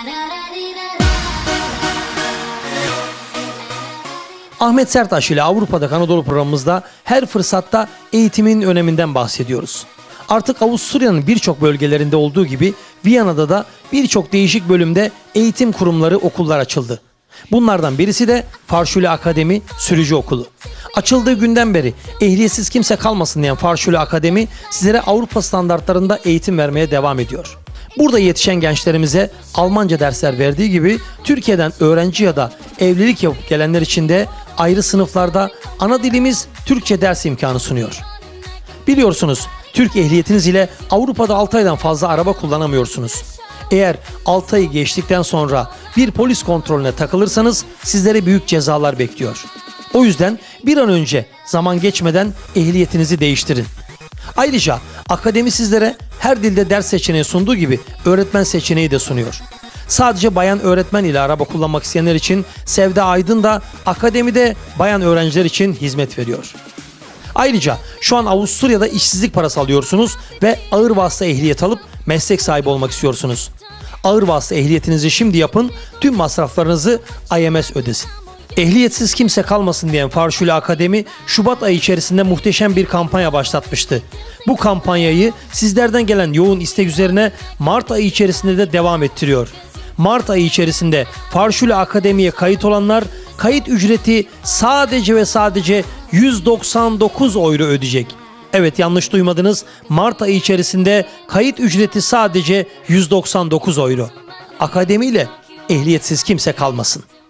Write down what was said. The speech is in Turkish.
Ahmet Sertaş ile Avrupa'da Anadolu programımızda her fırsatta eğitimin öneminden bahsediyoruz. Artık Avusturya'nın birçok bölgelerinde olduğu gibi Viyana'da da birçok değişik bölümde eğitim kurumları, okullar açıldı. Bunlardan birisi de Fahrschule Akademi Sürücü Okulu. Açıldığı günden beri ehliyetsiz kimse kalmasın diyen Fahrschule Akademi sizlere Avrupa standartlarında eğitim vermeye devam ediyor. Burada yetişen gençlerimize Almanca dersler verdiği gibi Türkiye'den öğrenci ya da evlilik yapıp gelenler için de ayrı sınıflarda ana dilimiz Türkçe ders imkanı sunuyor. Biliyorsunuz Türk ehliyetiniz ile Avrupa'da 6 aydan fazla araba kullanamıyorsunuz. Eğer 6 ayı geçtikten sonra bir polis kontrolüne takılırsanız sizlere büyük cezalar bekliyor. O yüzden bir an önce zaman geçmeden ehliyetinizi değiştirin. Ayrıca akademi sizlere her dilde ders seçeneği sunduğu gibi öğretmen seçeneği de sunuyor. Sadece bayan öğretmen ile araba kullanmak isteyenler için Sevda Aydın da akademide bayan öğrenciler için hizmet veriyor. Ayrıca şu an Avusturya'da işsizlik parası alıyorsunuz ve ağır vasıta ehliyet alıp meslek sahibi olmak istiyorsunuz. Ağır vasıta ehliyetinizi şimdi yapın, tüm masraflarınızı IMS ödesin. Ehliyetsiz kimse kalmasın diyen Fahrschule Akademi Şubat ayı içerisinde muhteşem bir kampanya başlatmıştı. Bu kampanyayı sizlerden gelen yoğun istek üzerine Mart ayı içerisinde de devam ettiriyor. Mart ayı içerisinde Fahrschule Akademi'ye kayıt olanlar kayıt ücreti sadece ve sadece 199 euro ödeyecek. Evet, yanlış duymadınız. Mart ayı içerisinde kayıt ücreti sadece 199 euro. Akademiyle ehliyetsiz kimse kalmasın.